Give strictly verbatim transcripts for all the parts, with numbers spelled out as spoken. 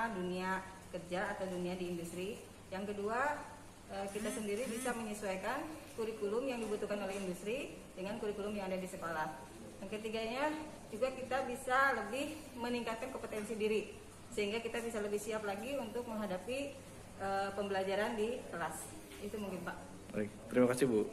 mengenal dunia kerja atau dunia di industri. Yang kedua, kita sendiri bisa menyesuaikan kurikulum yang dibutuhkan oleh industri dengan kurikulum yang ada di sekolah. Yang ketiganya juga kita bisa lebih meningkatkan kompetensi diri sehingga kita bisa lebih siap lagi untuk menghadapi uh, pembelajaran di kelas. Itu mungkin Pak. Baik, terima kasih Bu.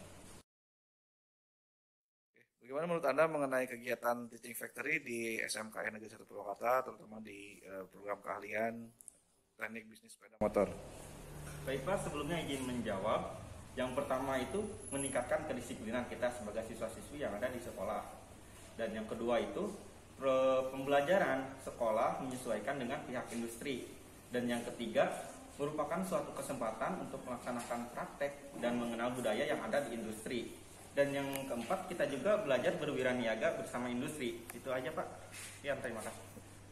Bagaimana menurut Anda mengenai kegiatan Teaching Factory di S M K N Negeri satu Purwakarta, terutama di uh, program keahlian teknik bisnis sepeda motor? Baik Pak, sebelumnya izin menjawab. Yang pertama itu meningkatkan kedisiplinan kita sebagai siswa-siswi yang ada di sekolah. Dan yang kedua itu pembelajaran sekolah menyesuaikan dengan pihak industri. Dan yang ketiga merupakan suatu kesempatan untuk melaksanakan praktek dan mengenal budaya yang ada di industri. Dan yang keempat, kita juga belajar berwiraniaga bersama industri. Itu aja Pak. Ya, terima kasih.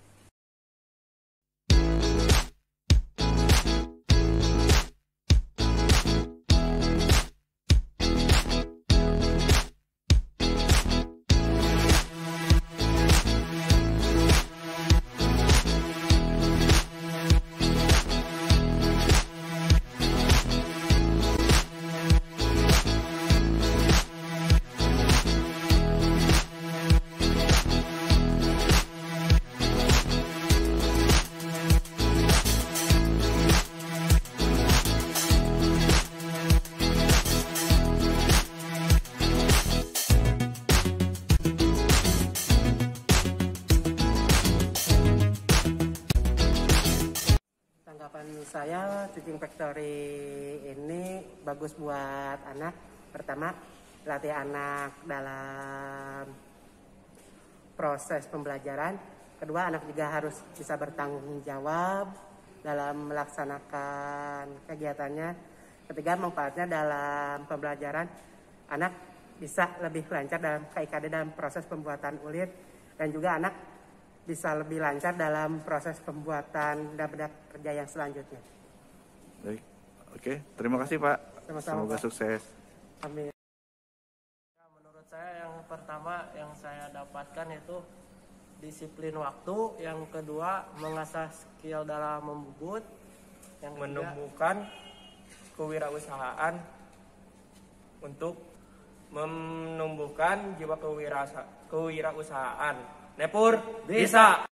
Saya Teaching Factory ini bagus buat anak. Pertama, latih anak dalam proses pembelajaran. Kedua, anak juga harus bisa bertanggung jawab dalam melaksanakan kegiatannya. Ketiga, manfaatnya dalam pembelajaran, anak bisa lebih lancar dalam K I K D dalam proses pembuatan ulit, dan juga anak bisa lebih lancar dalam proses pembuatan benda-benda kerja yang selanjutnya. Baik, oke, terima kasih Pak. Sama-sama, semoga Pak. Sukses. Amin. Ya, menurut saya yang pertama yang saya dapatkan itu disiplin waktu, yang kedua mengasah skill dalam membubut, yang ketiga, menemukan kewirausahaan untuk menumbuhkan jiwa kewirausahaan. Nepur bisa.